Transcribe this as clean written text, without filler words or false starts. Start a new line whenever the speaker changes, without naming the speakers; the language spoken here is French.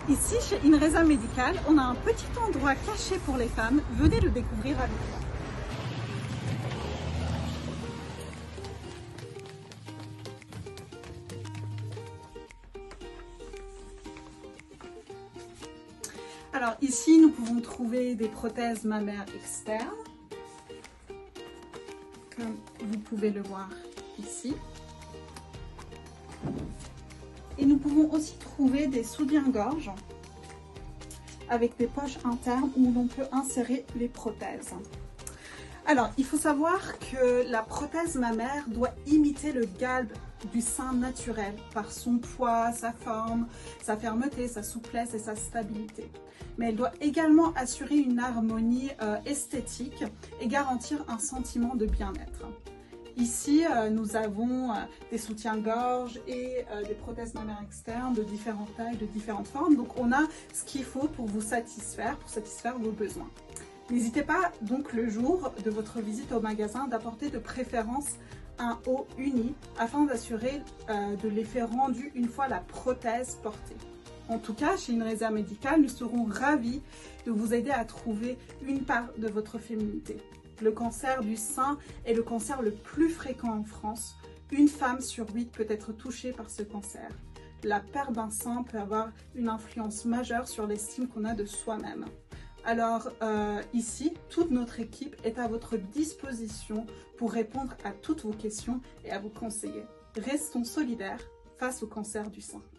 Ici, chez Inreza Medical, on a un petit endroit caché pour les femmes. Venez le découvrir avec moi. Alors ici, nous pouvons trouver des prothèses mammaires externes, comme vous pouvez le voir ici. Et nous pouvons aussi trouver des soutiens-gorge avec des poches internes où l'on peut insérer les prothèses. Alors, il faut savoir que la prothèse mammaire doit imiter le galbe du sein naturel par son poids, sa forme, sa fermeté, sa souplesse et sa stabilité. Mais elle doit également assurer une harmonie esthétique et garantir un sentiment de bien-être. Ici, nous avons des soutiens-gorge et des prothèses mammaires externes de différentes tailles, de différentes formes. Donc, on a ce qu'il faut pour vous satisfaire, pour satisfaire vos besoins. N'hésitez pas donc le jour de votre visite au magasin d'apporter de préférence un haut uni afin d'assurer de l'effet rendu une fois la prothèse portée. En tout cas, chez Inreza Medical, nous serons ravis de vous aider à trouver une part de votre féminité. Le cancer du sein est le cancer le plus fréquent en France. Une femme sur 8 peut être touchée par ce cancer. La perte d'un sein peut avoir une influence majeure sur l'estime qu'on a de soi-même. Alors ici, toute notre équipe est à votre disposition pour répondre à toutes vos questions et à vous conseiller. Restons solidaires face au cancer du sein.